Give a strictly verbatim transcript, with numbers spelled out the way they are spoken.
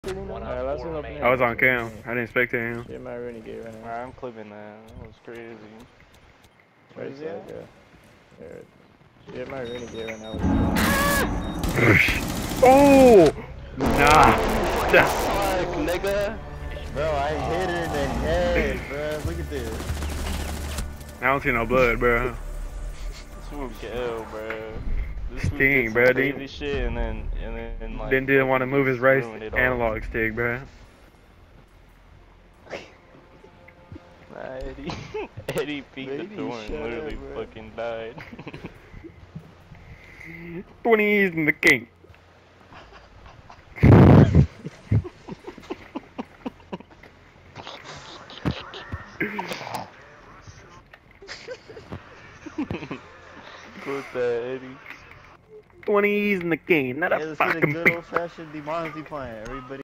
Alright, let's look up I was on cam. I didn't spectate him. Shit, my renegade right now. Alright, I'm clipping that. That was crazy. Where's he at? There. Shit, my renegade right now. Oh! Nah. Fuck, nigga. Bro, I hit her in the head, bro. Look at this. I don't see no blood, bro. This fool kill, bro. This fool Sting, did bro. some Didn't- crazy shit and then and then like. Then didn't want to move his right ruined it all. analog stick, bro. Nah, Eddie. Eddie peeked the Eddie, door and shut literally up, bro. fucking died. twenties in the king. Put that, Eddie. twenties in the king. Not Hey, a let's get a fucking good old fashioned Demonzy plant, everybody.